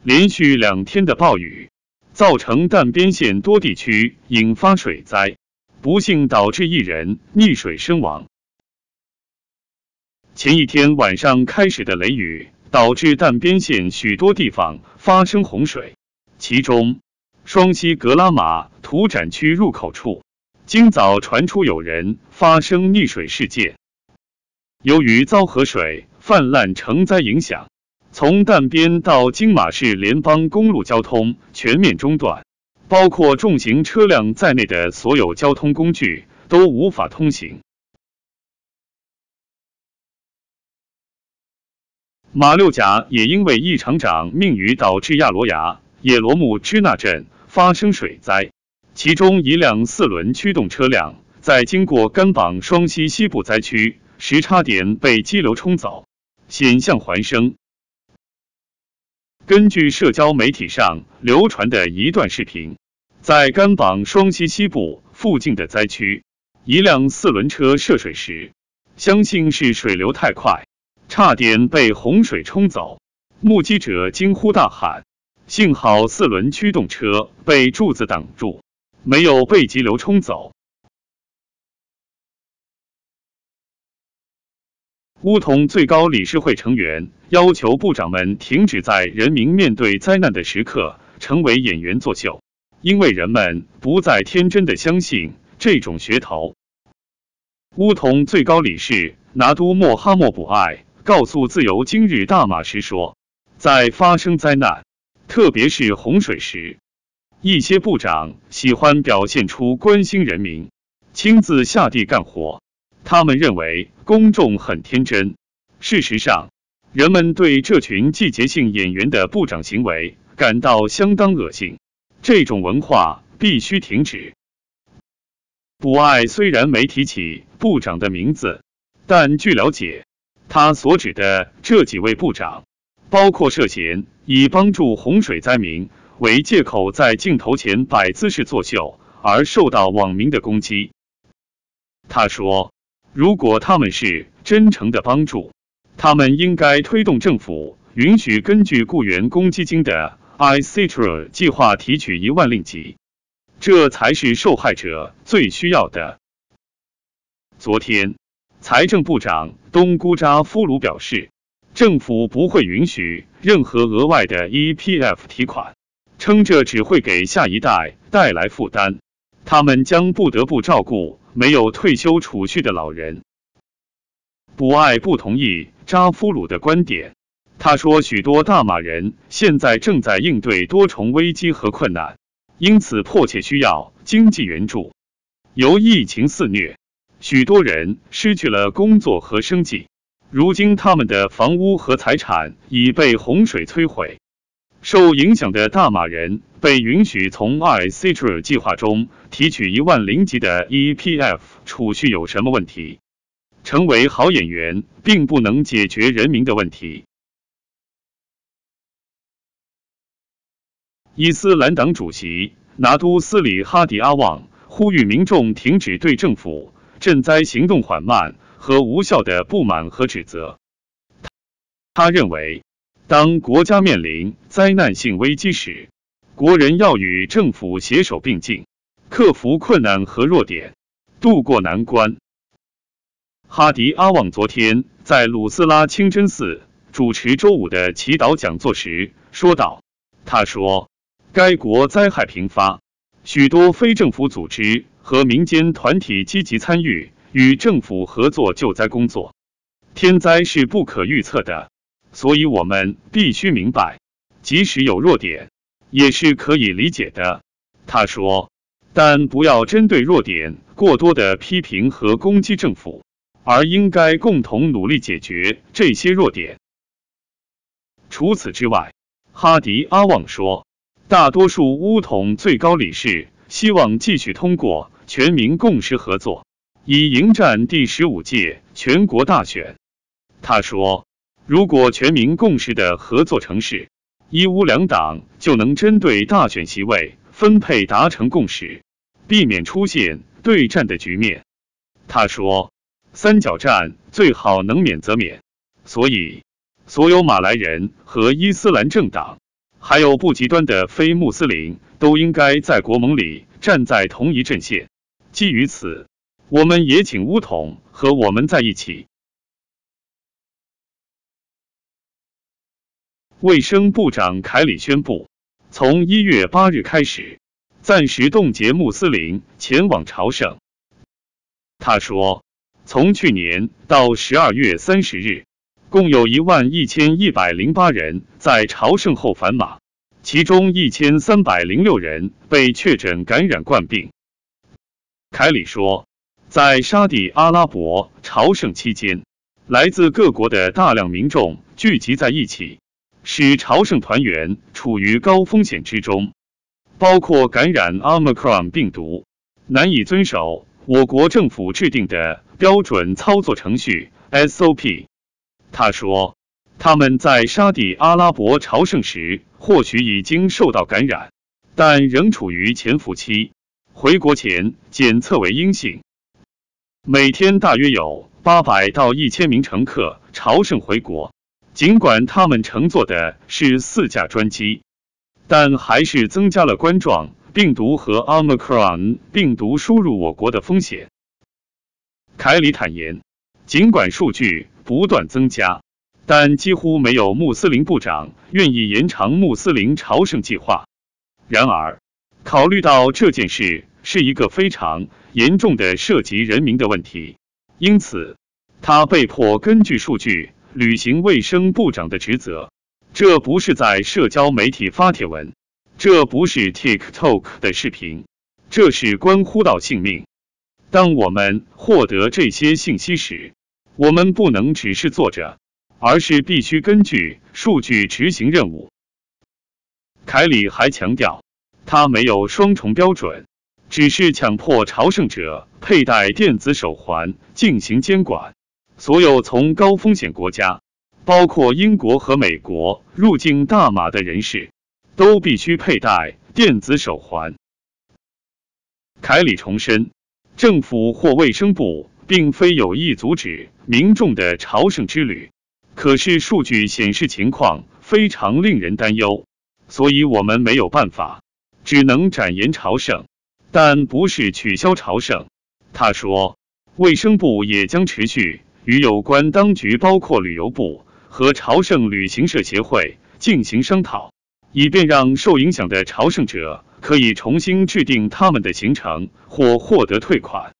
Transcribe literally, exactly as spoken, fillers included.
连续两天的暴雨，造成但边县多地区引发水灾，不幸导致一人溺水身亡。前一天晚上开始的雷雨，导致但边县许多地方发生洪水，其中双溪格拉玛土展区入口处，今早传出有人发生溺水事件。由于遭河水泛滥成灾影响，从但边到金马市联邦公路交通全面中断，包括重型车辆在内的所有交通工具都无法通行。马六甲也因为一场场命雨导致亚罗亚、野罗木支那镇发生水灾，其中一辆四轮驱动车辆在经过甘榜双溪西部灾区时差点被激流冲走，险象环生。根据社交媒体上流传的一段视频，在甘榜双溪西部附近的灾区，一辆四轮车涉水时，相信是水流太快，差点被洪水冲走，目击者惊呼大喊，幸好四轮驱动车被柱子挡住，没有被急流冲走。乌统最高理事会成员要求部长们停止在人民面对灾难的时刻成为演员作秀，因为人们不再天真的相信这种噱头。乌统最高理事拿督莫哈默卜艾告诉自由今日大马时说，在发生灾难，特别是洪水时，一些部长喜欢表现出关心人民，亲自下地干活。他们认为公众很天真，事实上，人们对这群季节性演员的部长行为感到相当恶心，这种文化必须停止。卜艾虽然没提起部长的名字，但据了解，他所指的这几位部长，包括涉嫌以帮助洪水灾民为借口在镜头前摆姿势作秀而受到网民的攻击。他说，如果他们是真诚的帮助，他们应该推动政府允许根据雇员公积金的 I C T R 计划提取一万令吉，这才是受害者最需要的。昨天，财政部长东姑扎夫鲁表示，政府不会允许任何额外的 E P F 提款，称这只会给下一代带来负担，他们将不得不照顾没有退休储蓄的老人。卜艾不同意扎夫鲁的观点，他说许多大马人现在正在应对多重危机和困难，因此迫切需要经济援助。由疫情肆虐，许多人失去了工作和生计，如今他们的房屋和财产已被洪水摧毁。受影响的大马人被允许从 I C T R 计划中提取一万零级的 E P F 储蓄有什么问题？成为好演员并不能解决人民的问题。伊斯兰党主席拿督斯里哈迪阿旺呼吁民众停止对政府赈灾行动缓慢和无效的不满和指责。他认为，当国家面临灾难性危机时，国人要与政府携手并进，克服困难和弱点，渡过难关。哈迪阿旺昨天在鲁斯拉清真寺主持周五的祈祷讲座时说道，他说，该国灾害频发，许多非政府组织和民间团体积极参与与政府合作救灾工作。天灾是不可预测的，所以我们必须明白，即使有弱点，也是可以理解的。他说，但不要针对弱点过多的批评和攻击政府，而应该共同努力解决这些弱点。除此之外，哈迪阿旺说，大多数乌统最高理事希望继续通过全民共识合作，以迎战第十五届全国大选。他说，如果全民共识的合作成事，一乌两党就能针对大选席位分配达成共识，避免出现对战的局面。他说，三角战最好能免则免，所以所有马来人和伊斯兰政党还有不极端的非穆斯林，都应该在国盟里站在同一阵线。基于此，我们也请巫统和我们在一起。卫生部长凯里宣布，从一月八日开始，暂时冻结穆斯林前往朝圣。他说，从去年到十二月三十日，共有一万一千一百零八人在朝圣后返马，其中一千三百零六人被确诊感染冠病。凯里说，在沙地阿拉伯朝圣期间，来自各国的大量民众聚集在一起，使朝圣团员处于高风险之中，包括感染 Omicron 病毒，难以遵守我国政府制定的标准操作程序 S O P。 他说，他们在沙地阿拉伯朝圣时或许已经受到感染，但仍处于潜伏期，回国前检测为阴性。每天大约有八百到一千名乘客朝圣回国，尽管他们乘坐的是四架专机，但还是增加了冠状病毒和 Omicron 病毒输入我国的风险。凯里坦言，尽管数据不断增加，但几乎没有穆斯林部长愿意延长穆斯林朝圣计划。然而，考虑到这件事是一个非常严重的涉及人民的问题，因此他被迫根据数据履行卫生部长的职责。这不是在社交媒体发帖文，这不是 TikTok 的视频，这是关乎到性命。当我们获得这些信息时，我们不能只是坐着，而是必须根据数据执行任务。凯里还强调，他没有双重标准，只是强迫朝圣者佩戴电子手环进行监管。所有从高风险国家，包括英国和美国入境大马的人士，都必须佩戴电子手环。凯里重申，政府或卫生部并非有意阻止民众的朝圣之旅，可是数据显示情况非常令人担忧，所以我们没有办法，只能展延朝圣，但不是取消朝圣。他说，卫生部也将持续与有关当局，包括旅游部和朝圣旅行社协会进行商讨，以便让受影响的朝圣者可以重新制定他们的行程或获得退款。